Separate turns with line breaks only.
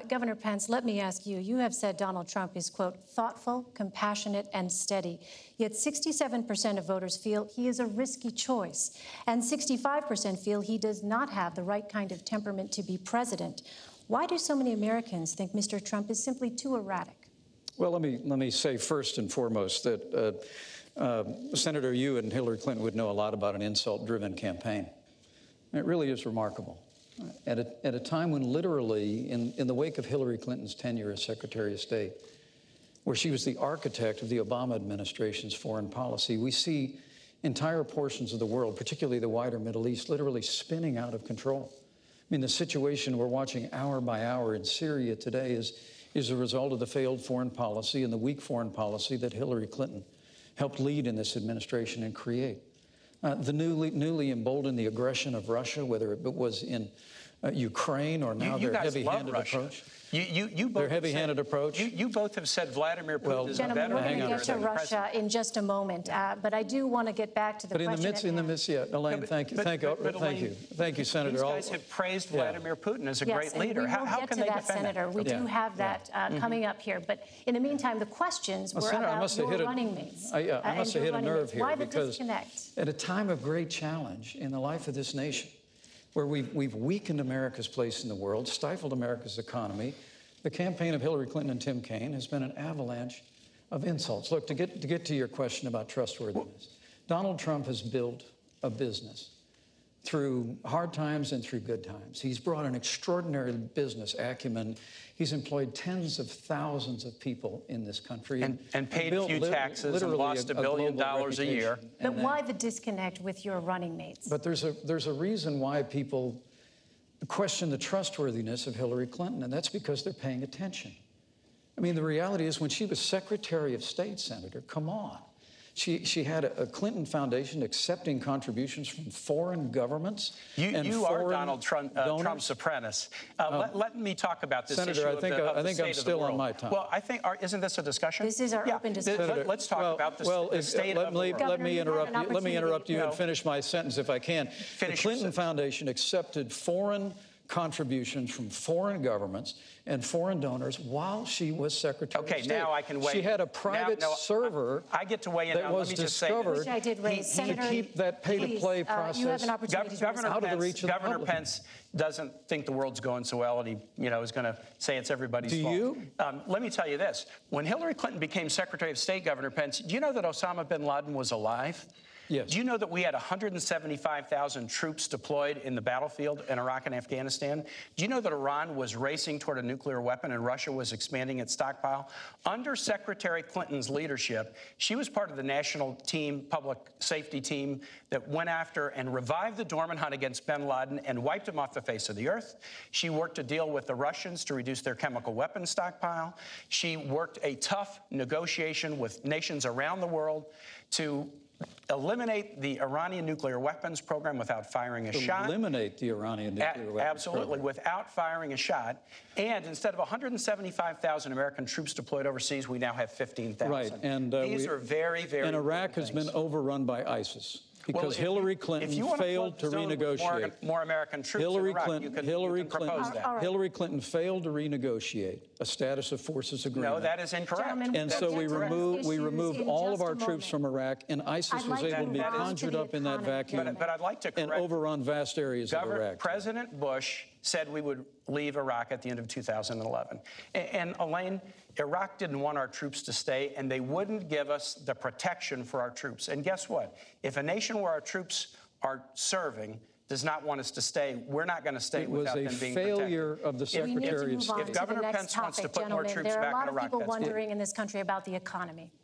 Governor Pence, let me ask you, you have said Donald Trump is, quote, thoughtful, compassionate, and steady. Yet 67% of voters feel he is a risky choice, and 65% feel he does not have the right kind of temperament to be president. Why do so many Americans think Mr. Trump is simply too erratic?
Well, let me say first and foremost that Senator, you and Hillary Clinton would know a lot about an insult-driven campaign. It really is remarkable. At a time when literally, in the wake of Hillary Clinton's tenure as Secretary of State, where she was the architect of the Obama administration's foreign policy, we see entire portions of the world, particularly the wider Middle East, literally spinning out of control. I mean, the situation we're watching hour by hour in Syria today is a result of the failed foreign policy and the weak foreign policy that Hillary Clinton helped lead in this administration and create. The newly emboldened the aggression of Russia, whether it was in Ukraine or now their heavy-handed approach. Their heavy-handed approach.
You both have said Vladimir Putin is a better.
Gentlemen, we're going to get to Russia in just a moment, but I do want to get back to the question.
But in the midst, yeah, Elaine, thank you, Senator.
These guys have praised Vladimir Putin as a great leader.
How can they defend that? Senator, we do have that coming up here. But in the meantime, the questions were about your running mates.
I must have hit a nerve here.
Why the disconnect?
At a time of great challenge in the life of this nation, where we've weakened America's place in the world, stifled America's economy, the campaign of Hillary Clinton and Tim Kaine has been an avalanche of insults. Look, to get to your question about trustworthiness, Donald Trump has built a business through hard times and through good times. He's brought an extraordinary business acumen. He's employed tens of thousands of people in this country.
And paid a few taxes and lost $1 billion a year.
But why the disconnect with your running mates?
But there's a reason why people question the trustworthiness of Hillary Clinton, and that's because they're paying attention. I mean, the reality is when she was Secretary of State, Senator, come on. She had a Clinton Foundation accepting contributions from foreign governments.
You are Donald Trump's apprentice. Let me talk about this
Senator,
issue
I think I'm still on my time.
Well, isn't this a discussion?
This is our open discussion.
Senator,
let's talk about the state of the world.
Let me interrupt you and finish my sentence if I can. The Clinton Foundation accepted foreign contributions from foreign governments and foreign donors while she was Secretary of State.
Okay, now I can weigh.
She had a private server
I get to weigh in
that
now.
was discovered
to
keep that pay-to-play process out of the reach of the public.
Governor Pence doesn't think the world's going so well, and he is going to say it's everybody's fault.
Do you?
Let me tell you this. When Hillary Clinton became Secretary of State, Governor Pence, do you know that Osama bin Laden was alive?
Yes.
Do you know that we had 175,000 troops deployed in the battlefield in Iraq and Afghanistan? Do you know that Iran was racing toward a nuclear weapon and Russia was expanding its stockpile? Under Secretary Clinton's leadership, she was part of the national team, public safety team, that went after and revived the dormant hunt against bin Laden and wiped him off the face of the earth. She worked to deal with the Russians to reduce their chemical weapons stockpile. She worked a tough negotiation with nations around the world to eliminate the Iranian nuclear weapons program without firing a shot.
Eliminate the Iranian nuclear weapons
Absolutely,
program.
without firing a shot. And instead of 175,000 American troops deployed overseas, we now have 15,000.
Right, and
these are very, very
And Iraq has been overrun by ISIS. Because Hillary Clinton failed to renegotiate.
More American troops in Iraq, you can propose that.
Hillary Clinton failed to renegotiate a status of forces agreement.
No, that is incorrect.
And so we removed all of our troops from Iraq, and ISIS was able to be conjured up in that vacuum
but I'd like to
and overrun vast areas of Iraq.
President Bush said we would leave Iraq at the end of 2011. And Elaine, Iraq didn't want our troops to stay, and they wouldn't give us the protection for our troops. And guess what? If a nation where our troops are serving does not want us to stay, we're not going to stay without them being protected.
It was a failure of the Secretary of State.
If Governor Pence wants to put more troops back in Iraq,
there are a lot of people wondering in this country about the economy.